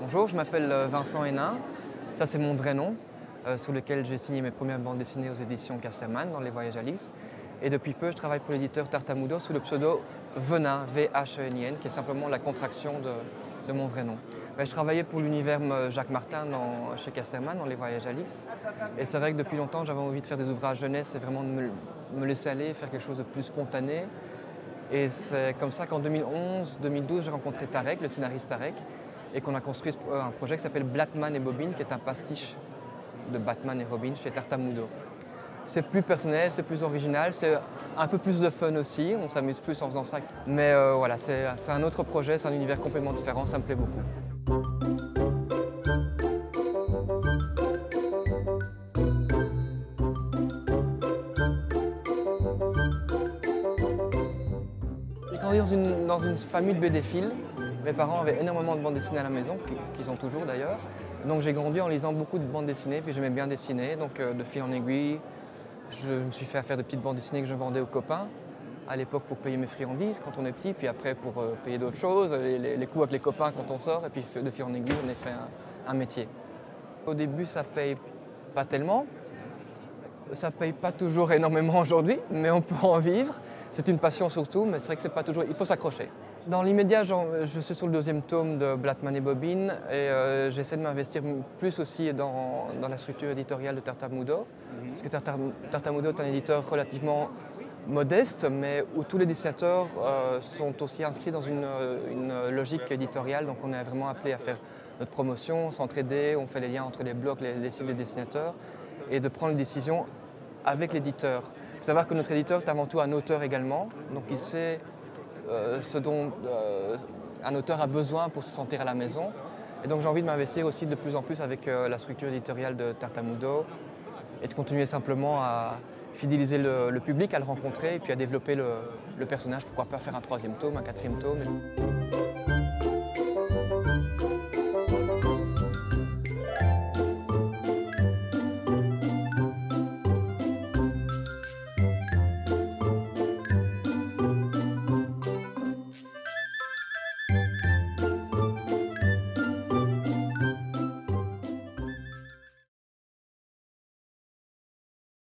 Bonjour, je m'appelle Vincent Hénin. Ça, c'est mon vrai nom, sous lequel j'ai signé mes premières bandes dessinées aux éditions Casterman dans Les Voyages Alice. Et depuis peu, je travaille pour l'éditeur Tartamudo sous le pseudo Venin, V-H-E-N-I-N, qui est simplement la contraction de mon vrai nom. Je travaillais pour l'univers Jacques Martin chez Casterman dans Les Voyages Alice. Et c'est vrai que depuis longtemps, j'avais envie de faire des ouvrages jeunesse et vraiment de me laisser aller, faire quelque chose de plus spontané. Et c'est comme ça qu'en 2011-2012, j'ai rencontré Tarek, le scénariste Tarek, et qu'on a construit un projet qui s'appelle Batman et Bobine, qui est un pastiche de Batman et Robin chez Tartamudo. C'est plus personnel, c'est plus original, c'est un peu plus de fun aussi, on s'amuse plus en faisant ça. Mais voilà, c'est un autre projet, c'est un univers complètement différent, ça me plaît beaucoup. J'ai grandi dans une famille de BD-philes. Mes parents avaient énormément de bandes dessinées à la maison, qu'ils ont toujours d'ailleurs. Donc j'ai grandi en lisant beaucoup de bandes dessinées, puis j'aimais bien dessiner, donc de fil en aiguille. Je me suis fait faire de petites bandes dessinées que je vendais aux copains, à l'époque pour payer mes friandises quand on est petit, puis après pour payer d'autres choses, les coups avec les copains quand on sort, et puis de fil en aiguille, on a fait un métier. Au début, ça paye pas tellement. Ça ne paye pas toujours énormément aujourd'hui, mais on peut en vivre. C'est une passion surtout, mais c'est vrai que c'est pas toujours. Il faut s'accrocher. Dans l'immédiat, je suis sur le deuxième tome de Batman et Bobine et j'essaie de m'investir plus aussi dans la structure éditoriale de Tartamudo. Parce que Tartamudo est un éditeur relativement modeste, mais où tous les dessinateurs sont aussi inscrits dans une logique éditoriale. Donc on est vraiment appelé à faire notre promotion, s'entraider, on fait les liens entre les blogs, les sites des dessinateurs, et de prendre les décisions avec l'éditeur. Il faut savoir que notre éditeur est avant tout un auteur également, donc il sait ce dont un auteur a besoin pour se sentir à la maison. Et donc j'ai envie de m'investir aussi de plus en plus avec la structure éditoriale de Tartamudo et de continuer simplement à fidéliser le public, à le rencontrer et puis à développer le personnage. Pourquoi pas faire un troisième tome, un quatrième tome.